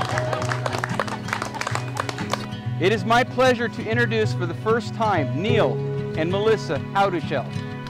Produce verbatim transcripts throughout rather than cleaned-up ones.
It is my pleasure to introduce for the first time Neil and Melisa Howdushell.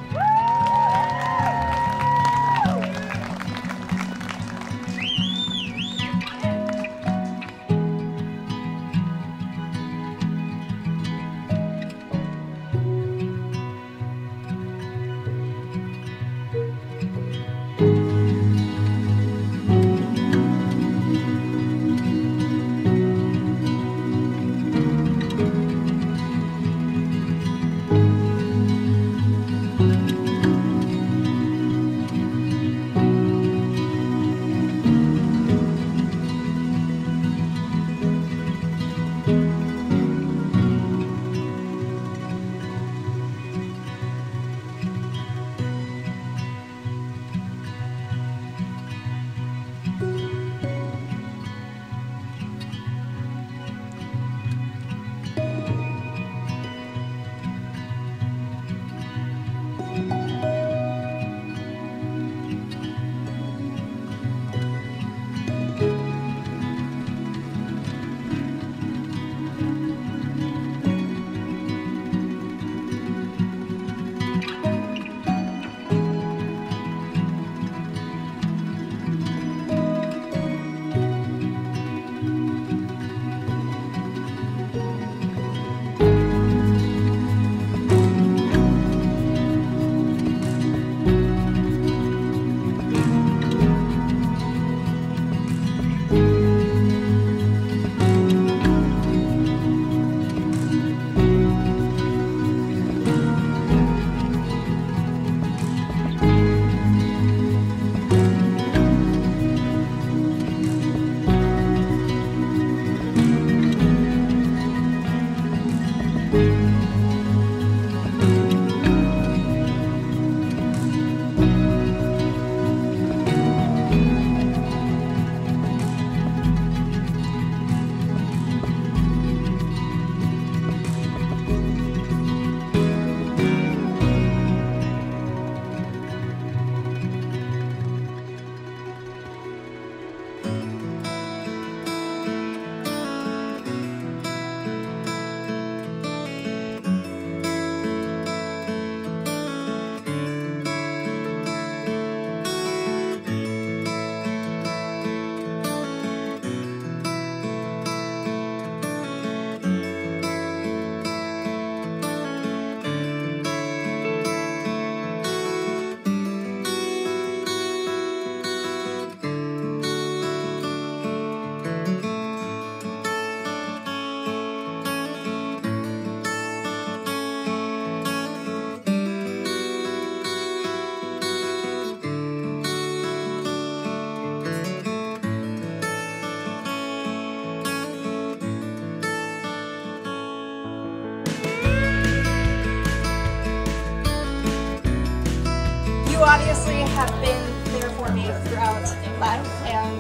You obviously have been there for me throughout life, and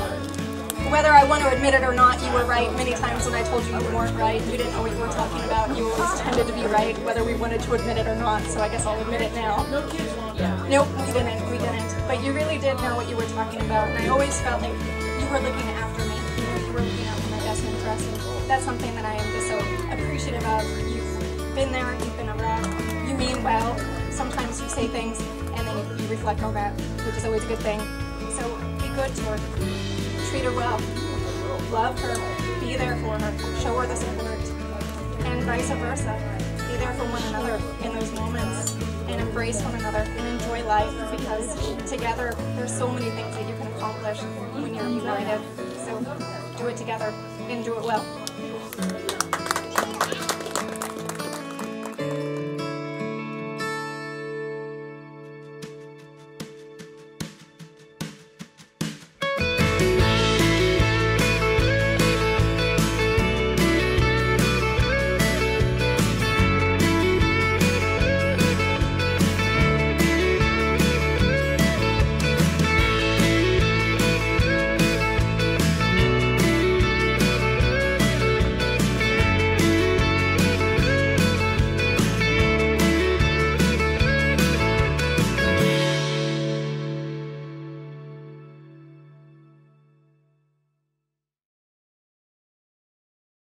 whether I want to admit it or not, you were right. Many times when I told you you weren't right, you didn't know what you were talking about, you always tended to be right, whether we wanted to admit it or not, so I guess I'll admit it now. Nope, we didn't, we didn't. But you really did know what you were talking about, and I always felt like you were looking after me. You know, you were looking out for my best interest, and that's something that I am just so appreciative of. You've been there, you've been around, you mean well. Sometimes you say things, and then you, you reflect on that, which is always a good thing. So be good to her. Treat her well. Love her. Be there for her. Show her the support. And vice versa. Be there for one another in those moments. And embrace one another. And enjoy life. Because together, there's so many things that you can accomplish when you're united. So do it together. And do it well.